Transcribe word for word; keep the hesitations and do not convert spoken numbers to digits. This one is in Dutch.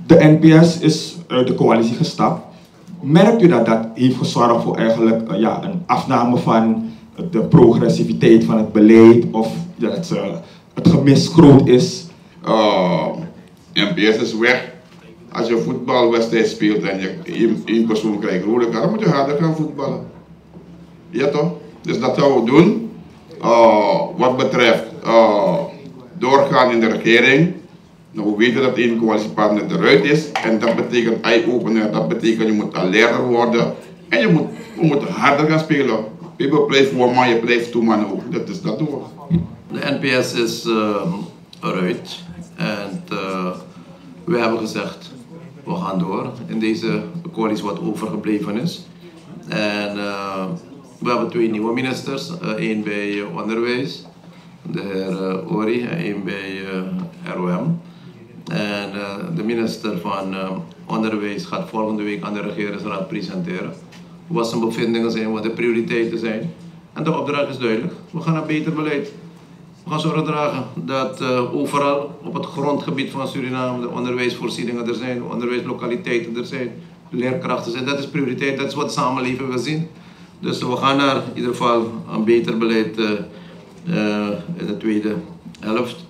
de N P S is uit de coalitie gestapt. Merkt u dat dat heeft gezorgd voor eigenlijk uh, ja, een afname van de progressiviteit van het beleid of dat uh, het gemis groot is? Uh, N P S is weg. Als je een voetbalwedstrijd speelt en je één persoon krijgt rode kaart, dan moet je harder gaan voetballen. Ja toch? Dus dat gaan we doen. Uh, wat betreft uh, doorgaan in de regering. Nou, we weten dat één coalitiepartner eruit is en dat betekent eye-opener, dat betekent je moet alerter worden en je moet, we moeten harder gaan spelen. People play for man, je blijft two man ook. Dat is dat doen we. De N P S is uh, eruit en uh, we hebben gezegd we gaan door in deze coalitie wat overgebleven is. En uh, we hebben twee nieuwe ministers, uh, één bij uh, onderwijs, de heer uh, Ori, en één bij uh, R O M. En uh, de minister van uh, Onderwijs gaat volgende week aan de regeringsraad presenteren wat zijn bevindingen zijn, wat de prioriteiten zijn. En de opdracht is duidelijk. We gaan naar beter beleid. We gaan zorgen dragen dat uh, overal op het grondgebied van Suriname de onderwijsvoorzieningen er zijn, de onderwijslokaliteiten er zijn, de leerkrachten zijn. Dat is prioriteit, dat is wat de samenleving wil zien. Dus we gaan naar in ieder geval een beter beleid uh, uh, in de tweede helft.